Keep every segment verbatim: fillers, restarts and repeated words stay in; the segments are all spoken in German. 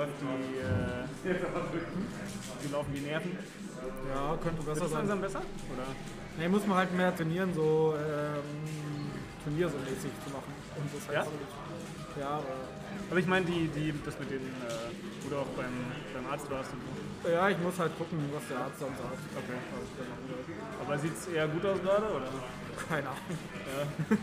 Die, äh, die laufen die Nerven. Ja, könnte besser Wird das sein. langsam besser? Oder? Ne, muss man halt mehr trainieren, so ähm, Turnier so mäßig zu machen. Und das halt Ja? so, ja, aber, Aber ich meine, die, die, das mit den, äh, wo du auch beim, beim Arzt warst und so. ja, ich muss halt gucken, was der Arzt dann sagt. Okay. Was ich dann machen soll. Aber sieht es eher gut aus gerade, oder? Keine Ahnung. Ja.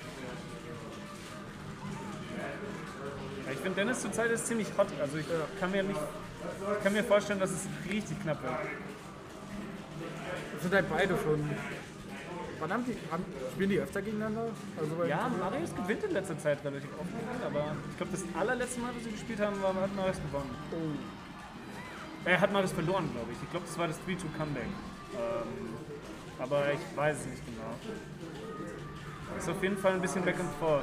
Ja, ich finde, Dennis zurzeit ist ziemlich hot. Also ich kann mir nicht, ich kann mir vorstellen, dass es richtig knapp wird. Das sind halt beide schon. Wann haben die, haben, spielen die öfter gegeneinander? Also bei Ja, Marius gewinnt in letzter Zeit relativ oft, aber ich glaube, das allerletzte Mal, was sie gespielt haben, war, hat Marius gewonnen. Oh. Er hat Marius verloren, glaube ich. Ich glaube, das war das drei zwei Comeback. Ähm, aber ich weiß es nicht genau. Ist auf jeden Fall ein bisschen back and forth.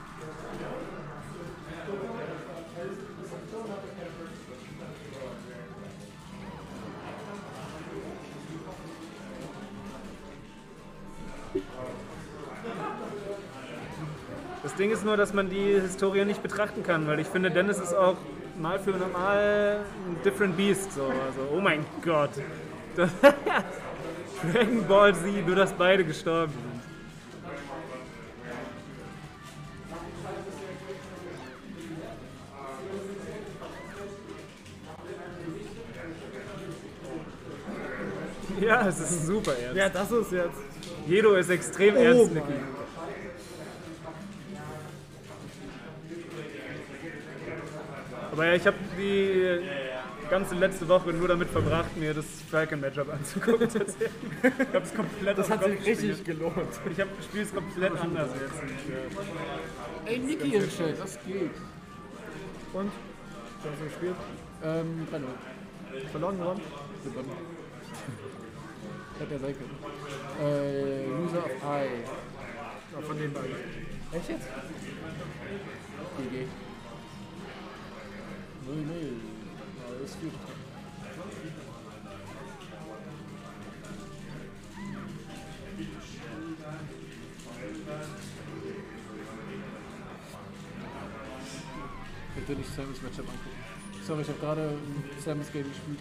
Das Ding ist nur, dass man die Historie nicht betrachten kann, weil ich finde, Dennis ist auch mal für normal ein different beast. So. Also, oh mein Gott. Das Dragon Ball Z, nur dass beide gestorben sind. Ja, es ist super ernst. ja, das ist jetzt. Jedo ist extrem Oh ernst, mein Niki. Aber ja, ich habe die ganze letzte Woche nur damit verbracht, mir das Falcon-Matchup anzugucken. Tatsächlich. Ich habe es komplett Das auf hat den sich Kopf richtig gespielt. gelohnt. Ich habe spiele es komplett anders jetzt. Und, äh, Ey, Niki im Chat, was geht? Und? Was hast du gespielt? Ähm, drei null. Verloren gewonnen? Gewonnen. Hätte ja sein können. Äh, User of I. Ja, von den beiden. Echt jetzt? G G. null null. Ja, das ist gut. Ich will nicht Samus Matchup angucken. Sorry, ich habe gerade Samus Game gespielt.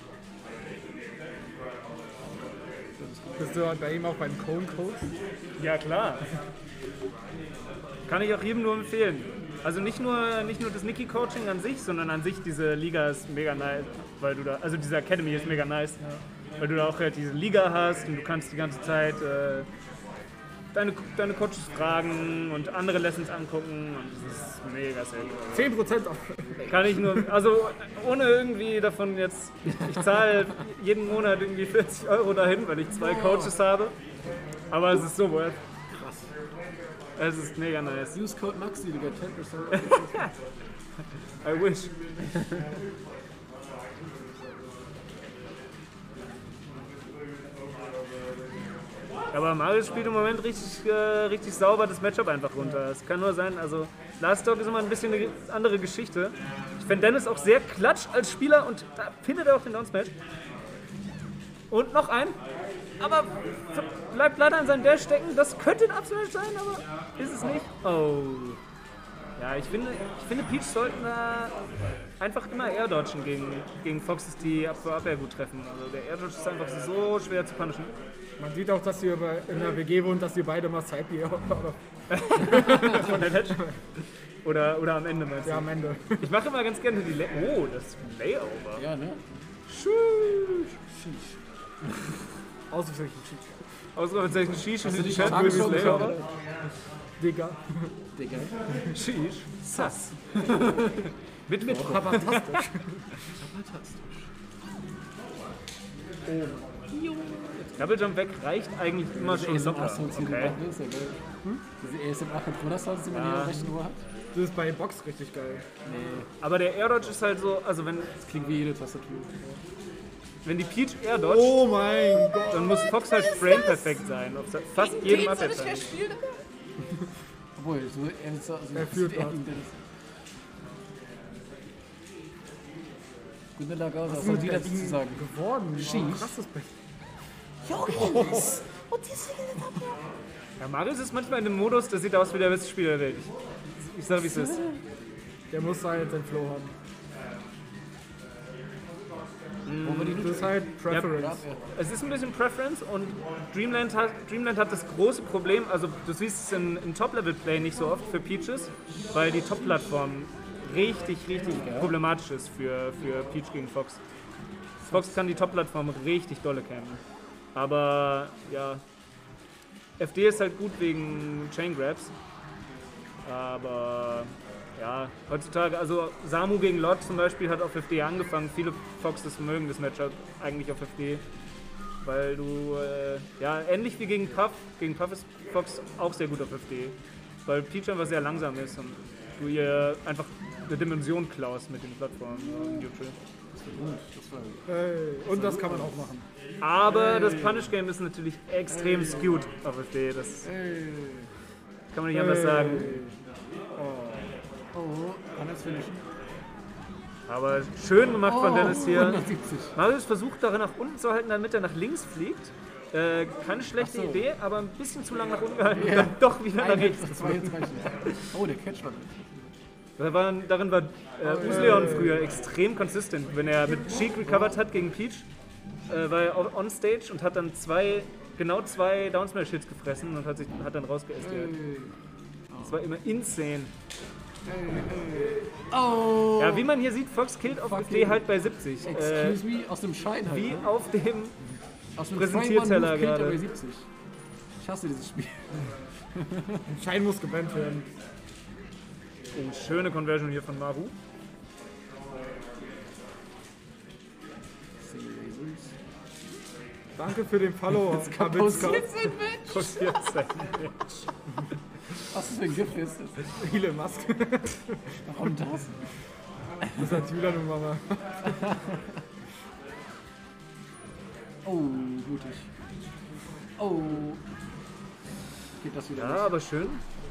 Bist du bei ihm auch beim Cone-Coach? ja, klar. Kann ich auch jedem nur empfehlen. Also nicht nur, nicht nur das Niki-Coaching an sich, sondern an sich diese Liga ist mega nice, weil du da, also diese Academy ist mega nice, ja. Weil du da auch halt diese Liga hast und du kannst die ganze Zeit äh, deine, deine Coaches fragen und andere Lessons angucken und das ist mega sick. zehn Prozent auf. Kann ich nur, also ohne irgendwie davon jetzt, ich zahle jeden Monat irgendwie vierzig Euro dahin, weil ich zwei Coaches habe, aber es ist so worth. Es ist mega nice. Use Code Maxi, du get ten percent. I wish. Aber Marius spielt im Moment richtig, äh, richtig sauber das Matchup einfach runter. Es kann nur sein, also Last Dog ist immer ein bisschen eine andere Geschichte. Ich finde Dennis auch sehr klatsch als Spieler und da findet er auch den Down-Smash. Und noch ein. Aber bleibt leider an seinem Dash stecken. Das könnte ein Up-Smash sein, aber ist es nicht. Oh. Ja, ich finde, ich finde Peach sollten da einfach immer Air-Dodgen gegen, gegen Foxes, die Up Air gut treffen. Also der Air-Dodge ist einfach so schwer zu punishen. Man sieht auch, dass ihr in der W G wohnt, dass ihr beide mal Side-B Von der Ledge. Oder, oder am Ende meinst du? Ja, am Ende. Ich mache immer ganz gerne die Lay Oh, das ist ein Layover. Ja, ne? Ausrufezeichen Sheesh. Ausrufezeichen Sheesh in Hast du den dich Chat auch für das angeschaut? Layover. Digga. Digga. Sheesh. Sass. Mit mit. Fantastisch. Double Jump weg reicht eigentlich immer schon A S M locker. acht-Sounds, die Okay. okay. Ist ja geil. Hm? Diese A S M acht und Sounds, die man Ja. hier auf rechten Ohr hat. Das ist bei Box richtig geil. Nee, Aber der Air Dodge ist halt so, also wenn, das klingt wie jede Tastatur. wenn die Peach Air Dodge, Oh mein Gott. dann muss Fox halt frame perfekt sein. Auf fast jedem Up sein. Obwohl, so er ist so, also Er führt er ab. gegen Dennis. Gute Lage aus, was Was soll ist die mit dazu Berlin sagen? geworden? Sheesh. Oh, krass, das Be Ja, Marius ist manchmal in dem Modus, der sieht aus wie der beste Spieler der Welt. Ich, ich sag, wie es ist. Der muss halt seinen Flow haben. halt Preference. Ja, Es ist ein bisschen Preference und Dreamland hat, Dreamland hat das große Problem, also du siehst es in, in Top-Level-Play nicht so oft für Peaches, weil die Top-Plattform richtig, richtig problematisch ist für, für Peach gegen Fox. Fox kann die Top-Plattform richtig dolle campen. Aber ja, F D ist halt gut wegen Chain Grabs. Aber ja, heutzutage, also Samu gegen Lot zum Beispiel hat auf F D angefangen. Viele Foxes mögen das Matchup eigentlich auf F D. Weil du, äh, ja, ähnlich wie gegen Puff, gegen Puff ist Fox auch sehr gut auf F D. Weil Peach einfach sehr langsam ist und du ihr einfach eine Dimension klaust mit den Plattformen im Neutral. Hey, und das kann man auch machen. Aber hey. Das Punish Game ist natürlich extrem hey. skewed auf F D. Das hey. kann man nicht anders sagen. Oh, oh kann das finishen? Aber schön gemacht oh, von Dennis hier. hundertsiebzig. Marius versucht darin nach unten zu halten, damit er nach links fliegt. Äh, keine schlechte so. Idee, aber ein bisschen zu lang nach unten gehalten. Ja. Dann doch wieder nach rechts. Das war jetzt oh, der Catch war Da war, darin war äh, Usleon früher extrem consistent. Wenn er mit Cheek recovered hat gegen Peach, äh, war er on stage und hat dann zwei, genau zwei Downsmash-Hits gefressen und hat, sich, hat dann rausgeestiert. Das war immer insane. Oh. Ja, wie man hier sieht, Fox killt auf F D halt bei siebzig. Excuse äh, me, aus dem Schein halt. Wie ne? auf dem aus dem Präsentierteller gerade. Bei siebzig. Ich hasse dieses Spiel. Schein muss gebannt werden. Oh, schöne Conversion hier von Maru. Danke für den Follow. Pausiert sein Match. Pausiert sein Match. Was ist für ein Gift ist das? Elon Musk. Warum das? Das hat Julian und Mama. Oh, blutig. Oh. Geht das wieder Ja, nicht? aber schön.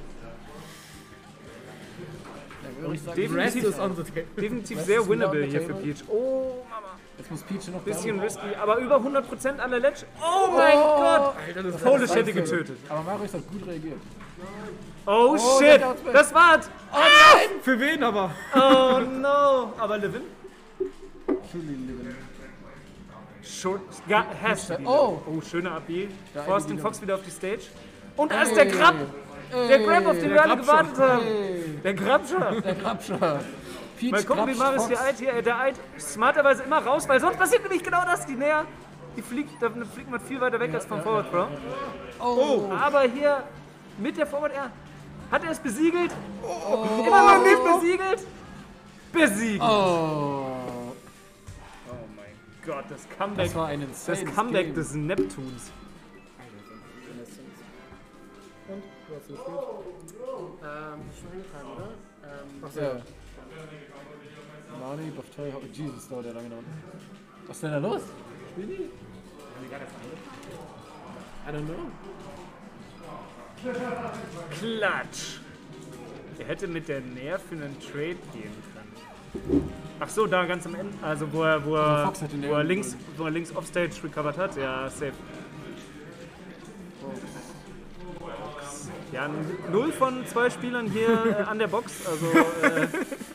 Sagen, definitiv definitiv sehr winnable hier für Peach. Oh, Mama. Jetzt muss Peach noch bisschen risky, aber über hundert Prozent an der Ledge. Oh mein oh, Gott! Alter, das Polish hätte getötet. Aber Marius hat gut reagiert. Oh, oh shit! Das war's! Oh nein! Für wen aber? Oh no! Aber Levin? Levin. Short, ja, has to be. Oh! Oh, schöner A B. Forst den Fox wieder auf die Stage. Und da Ey. ist der Grab! Ey. Der Grab, auf den wir alle Grabscher. gewartet haben! Hey. Der Grabscher! Der Grabscher! Peach Mal gucken, wie Marius hier eilt. Hier, der eilt smarterweise immer raus, weil sonst passiert nämlich genau das. Die näher, die fliegt, da fliegt man viel weiter weg als vom Forward Throw. Oh. Aber hier mit der Forward Air hat er es besiegelt. Oh. Immer noch nicht besiegelt. Besiegt. Oh. Oh mein Gott, das Comeback, das war ein das Comeback des Neptuns. Und? Du hast gespielt? Ähm, schon hingefahren, oder? Ähm, Ach so. Ja. Mani, Baftai, oh Jesus, dauert der lange noch. Was ist denn da los? Spielen die? I don't know. Klatsch. Er hätte mit der Nair für einen Trade gehen können. Ach so, da ganz am Ende. Also wo er, wo er, Fox hätte wo er, links, wo er links offstage recovered hat. Ja, safe. Ja, null von zwei Spielern hier äh, an der Box. Also, äh,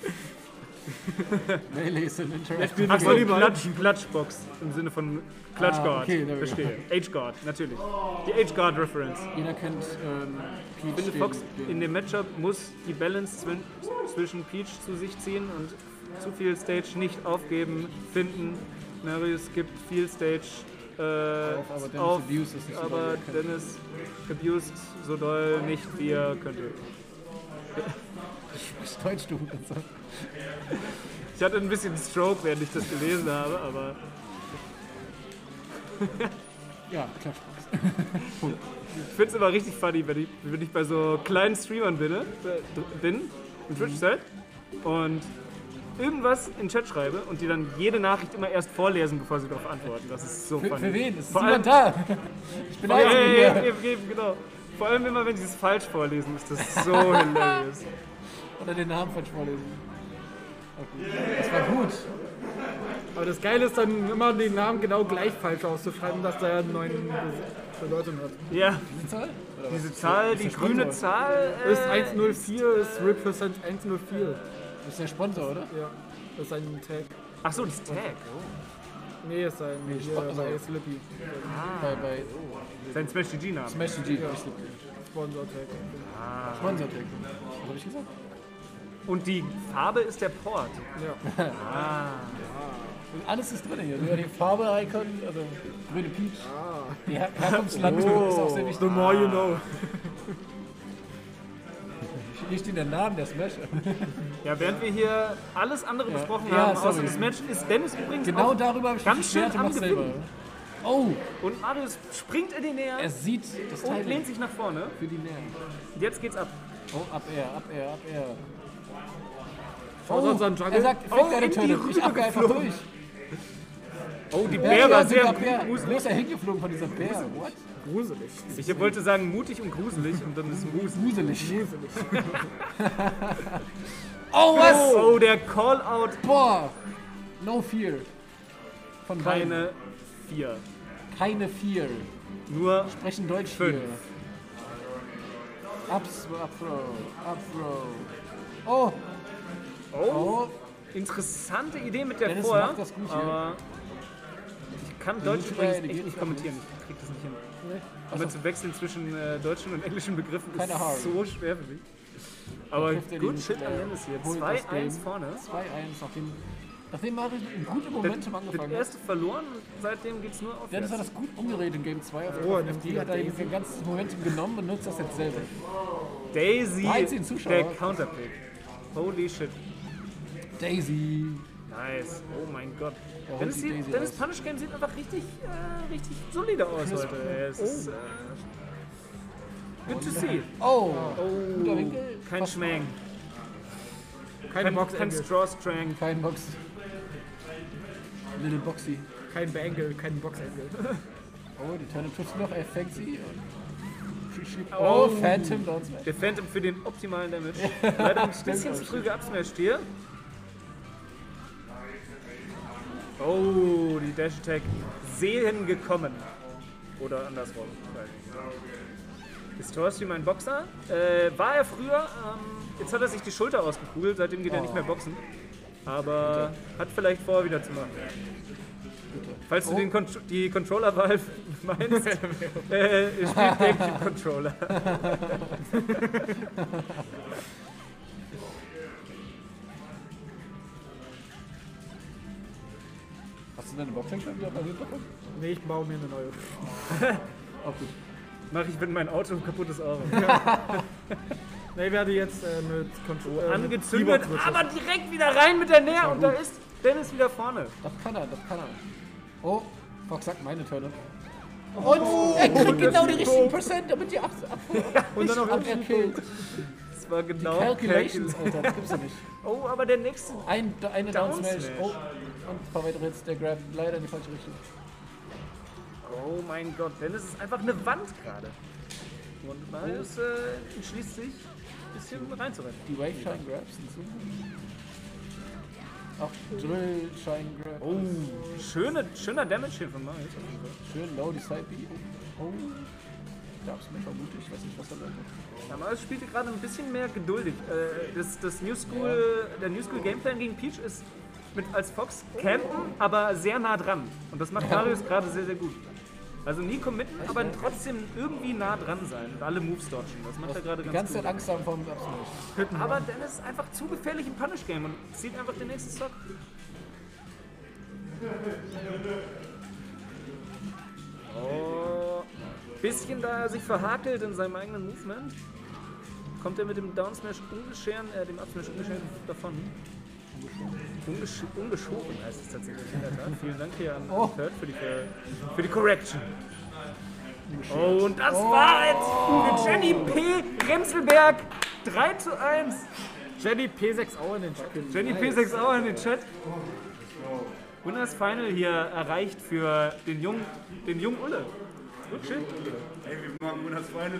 Melee ist ein Interactive. ach so, Klatsch, Klatschbox im Sinne von Klatschguard. Ah, okay, there we go. Verstehe. H-Guard, natürlich. Die H-Guard-Reference. Jeder kennt ähm, Ich Peach. finde, Fox in dem Matchup muss die Balance zwin zwischen Peach zu sich ziehen und zu viel Stage nicht aufgeben, finden. Marius gibt viel Stage äh, auf, aber Dennis auf, abused es nicht so aber doll, wie er Dennis abused so doll nicht, wie er könnte. Deutsch, du und so. Ich hatte ein bisschen Stroke, während ich das gelesen habe, aber Ja, Klatschbox. ich finde es immer richtig funny, wenn ich, wenn ich bei so kleinen Streamern bin, äh, bin im Twitch-Set und irgendwas in den Chat schreibe und die dann jede Nachricht immer erst vorlesen, bevor sie darauf antworten. Das ist so Für, funny. für wen? Ist Vor niemand allem- da? Ich bin Ja, einzige ja, ja, hier. eben, eben, genau. Vor allem immer, wenn sie es falsch vorlesen, ist das so hilarious. Oder den Namen falsch vorlesen. Okay. Das war gut. Aber das Geile ist dann immer den Namen genau gleich falsch auszuschreiben, dass der eine neue Bedeutung hat. Ja, Diese Zahl? Oder was? diese Zahl, die Ist der grüne Sponsor? Zahl. Das ist Äh, eins null vier, ist Represent eins null vier. Das ist der Sponsor, oder? Ja, das ist ein Tag. Ach so, das Tag. Nee, ist sein. Nee, Hier, Spot- also- bei Slippy. Bei, bei oh, Sein Smash G G-Name. Smash G G. Slippy. Sponsor-Tag. Sponsor-Tag. Was habe ich gesagt? Und die Farbe ist der Port. Ja. Und alles ist drin hier. Nur die Farbe-Icon, also grüne Peach. Ah. Die Her Herkunftsland ist auch sehr wichtig. The more you know. Hier steht der Name der Smash. Ja, während wir hier alles andere besprochen Ja, haben, sorry. außer das Match, ist Dennis übrigens Genau auch darüber habe ich mich ganz schön beschwert und am mach's selber. Gewinnen. Oh, Und Marius springt in die Nähe er sieht das Teil und lehnt sich nach vorne. für die Nähe. Und jetzt geht's ab. Oh, up air, up air, up air. Schaut uns an Jungle. Er sagt, fick Oh, deine in die Töne. Ich Rübe abwehr einfach geflogen. durch. Oh, die Ja, Bär ja, war sehr sehr Bär. gruselig. Bloß er hingeflogen von dieser Bär. What? Gruselig. Ich wollte sagen mutig und gruselig und dann ist gruselig. Gruselig. Oh, was? Oh, der Call-Out. Boah. No fear. Von beiden. Keine vier. Keine fear. Nur Sprechen Deutsch Fünf. hier. Ups, up throw, up throw. Oh, oh, oh. interessante Idee mit der Dennis vorher. macht das gut hier. Aber ich kann Deutsch Nicht übrigens bei- echt geht nicht auch kommentieren. Ich krieg das nicht hin. Also- Aber zu wechseln zwischen äh, deutschen und englischen Begriffen Keine ist Haare. so schwer für mich. Aber trifft er gut, den, Shit am äh, Dennis hier. holt zwei das eins Game. vorne. zwei eins, nachdem, nachdem Marius ein gutes Das, Momentum das angefangen hat. erste verloren und seitdem geht's nur aufwärts. Dennis hat das gut umgedreht in Game zwei. Auf Oh, auf nimmt die die hat er Daisy. sein ganzes Momentum genommen und nutzt das jetzt selber. Daisy, dreizehn Zuschauer. der Counterpick. Holy shit. Daisy. Nice. Oh mein Gott. Da holt Dennis, die sieht, Daisy Dennis raus. Punish Game sieht einfach richtig, äh, richtig solide aus Crisp. heute. Es ist, äh, good to see. Oh, guter Oh, Winkel. kein Fast- Schmeng. Kein Kein, Box kein Angle. Straw-Strang. Kein Box. Little Boxy. Kein Bangle, kein Box Angle. Oh, die Turner trifft noch, er fängt sie. Und Oh. oh, Phantom Down Smash. Der Phantom für den optimalen Damage. Leider ein bisschen zu früh geupsmashed hier. Oh, die Dash Attack sehen gekommen. Oder andersrum. Ist Torstream ein Boxer? Äh, war er früher. Ähm, jetzt hat er sich die Schulter ausgekugelt, seitdem geht er nicht mehr boxen. Aber hat vielleicht vor, wieder zu machen. Falls du den Con die Controller-Wahl meinst, äh, spielt GameCube Controller. Hast du deine Boxing schon wieder bei bekommen? Nee, ich baue mir eine neue. Auch gut. Mach ich mit meinem Auto ein kaputtes Auto. Nee, ich werde jetzt äh, mit Controller. Angezündet, aber direkt wieder rein mit der Nähe und da ist Dennis wieder vorne. Das kann er, das kann er. Oh, Fox sagt meine Turner. Und er kriegt genau die richtigen Prozent, damit die ab, ab, Und dann noch ab er killt. Das war genau Calculations, Calcul- Alter, das gibt's ja nicht. Oh, aber der nächste. Ein, eine Down Down Smash. Smash. Oh, und paar weitere Hits, der Grab leider in die falsche Richtung. Oh mein Gott, Dennis ist einfach eine Wand gerade. Und Marius äh, entschließt sich, ein bisschen reinzurennen. Die Wave Shine Grabs sind so. Auch Drill Shine Grab. Oh, schöne, schöner Damage hier von Marius. Schön low die Side B. Oh. Gab's mir vermutlich, ich weiß nicht, was da läuft. Ja, Marius spielte gerade ein bisschen mehr geduldig. Äh, das, das New School, der New School Gameplan gegen Peach ist mit als Fox campen, aber sehr nah dran. Und das macht Marius gerade sehr, sehr gut. Also nie committen, aber trotzdem irgendwie nah dran sein und alle Moves dodgen. Das macht er gerade Die ganz ganze gut. Zeit Angst haben vom Absmash. Aber Dennis ist einfach zu gefährlich im Punish Game und zieht einfach den nächsten Stock. Oh, bisschen da er sich verhakelt in seinem eigenen Movement, kommt er mit dem Down Smash ungescheren, äh, dem Up Smash ungescheren davon. Ungesch ungeschoren heißt es tatsächlich in der Tat. Vielen Dank hier an Oh. Kurt für die, für die Correction. Oh, und das war jetzt für Jenny P. Remselberg drei zu eins. Jenny P sechs Auer in den Chat. Jenny P sechs auch in den Chat. Und das Final hier erreicht für den jungen, den jungen Ulle. Gut, schön. Ey, wir machen das Final